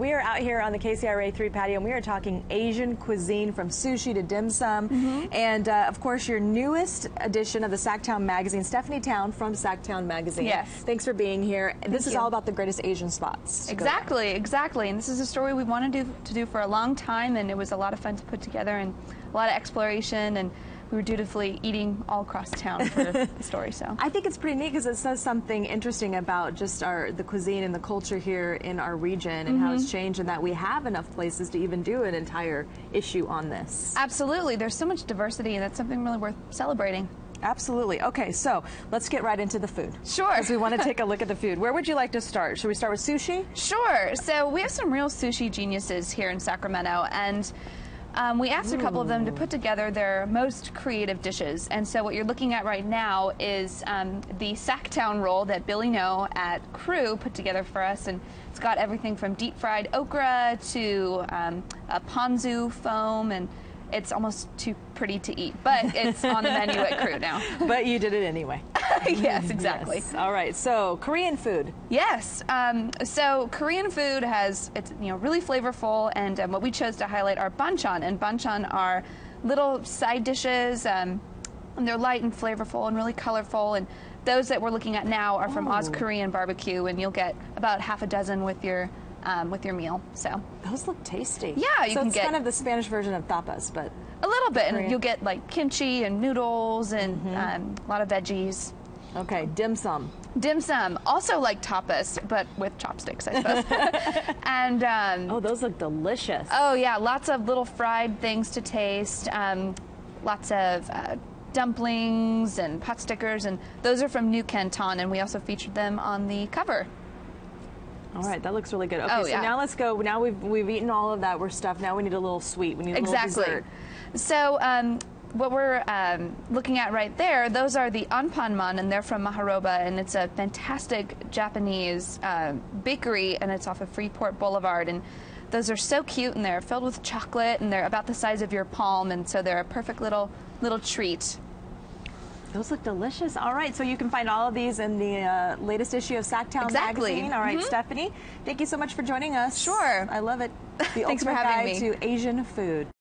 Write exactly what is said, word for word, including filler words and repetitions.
we are out here on the K C R A three patio, and we are talking Asian cuisine from sushi to dim sum. Mm-hmm. And, uh, of course, your newest edition of the Sactown Magazine, Stephanie Town from Sactown Magazine. Yes. Thanks for being here. Thank this is you. all about the greatest Asian spots. Exactly, exactly. And this is a story we wanted to do, to do for a long time, and it was a lot of fun to put together and a lot of exploration, and we were dutifully eating all across town for the story. So I think it's pretty neat because it says something interesting about just our the cuisine and the culture here in our region and mm-hmm. how it's changed, and that we have enough places to even do an entire issue on this. Absolutely. There's so much diversity, and that's something really worth celebrating. Absolutely. Okay, so let's get right into the food. Sure. Because we want to take a look at the food. Where would you like to start? Should we start with sushi? Sure. So we have some real sushi geniuses here in Sacramento, and Um, we asked a couple of them to put together their most creative dishes. And so what you're looking at right now is um, the Sactown roll that Billy No at Crew put together for us. And it's got everything from deep fried okra to um, a ponzu foam, and it's almost too pretty to eat, but it's on the menu at Crew now. But you did it anyway. Yes, exactly. Yes. All right, so Korean food. Yes, um, so Korean food has, it's you know really flavorful, and um, what we chose to highlight are banchan, and banchan are little side dishes, um, and they're light and flavorful and really colorful, and those that we're looking at now are from Ooh. Oz Korean Barbecue, and you'll get about half a dozen with your um, with your meal. So those look tasty. Yeah, you so can it's get kind of the Spanish version of tapas, but a little bit, Korean. And you'll get like kimchi and noodles and mm-hmm. um, a lot of veggies. Okay, dim sum. Dim sum, also like tapas, but with chopsticks, I suppose. and um, oh, those look delicious. Oh yeah, lots of little fried things to taste. Um, lots of uh, dumplings and pot stickers, and those are from New Canton, and we also featured them on the cover. All right, that looks really good. Okay, oh, so yeah. now let's go. Now we've we've eaten all of that. We're stuffed. Now we need a little sweet. We need a exactly. little dessert. So um, what we're um, looking at right there, those are the anpanman, and they're from Maharoba, and it's a fantastic Japanese uh, bakery, and it's off of Freeport Boulevard. And those are so cute, and they're filled with chocolate, and they're about the size of your palm, and so they're a perfect little little treat. Those look delicious. All right, so you can find all of these in the uh, latest issue of Sactown exactly. Magazine. All right, mm-hmm. Stephanie, thank you so much for joining us. Sure. I love it. The Thanks ultimate for having guide me. to Asian food.